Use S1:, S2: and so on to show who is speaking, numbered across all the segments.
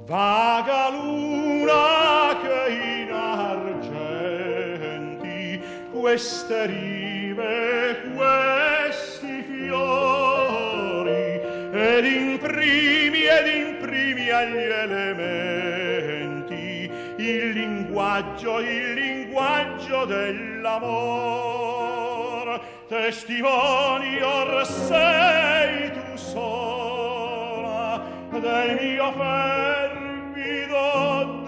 S1: Vaga luna che in argenti queste rive, questi fiori, ed imprimi agli elementi il linguaggio dell'amor. Testimoni or sei tu sola del mio fervido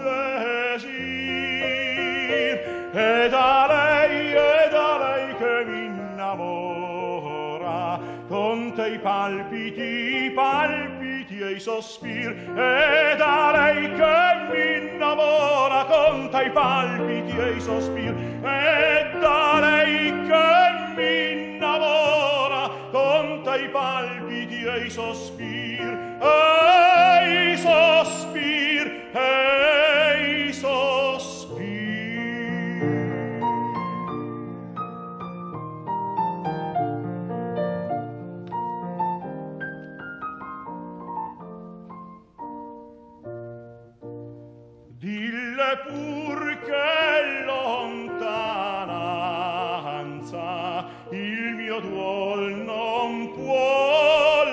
S1: desir, e da lei che mi innamora con te i palpiti e i sospir, e da lei che mi innamora con te i palpiti e i sospir, e da lei che mi innamora con te i palpiti e i sospir, e i sospir, e i sospir. Dille pur che lontananza il mio duol non può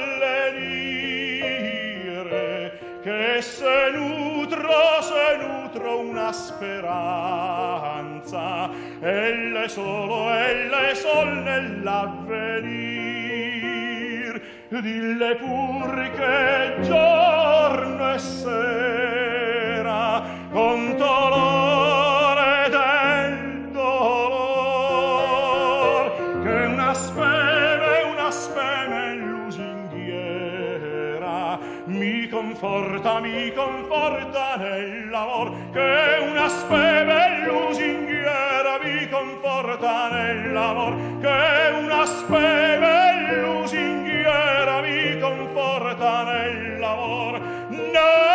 S1: lenire, che se nutro una speranza, elle sol nell'avvenir. Dille pur che giorno e sera con dolore del dolor, che una speme lusinghiera mi conforta nell'amor, che una speme lusinghiera mi conforta nell'amor, che una speme lusinghiera mi conforta nell'amor.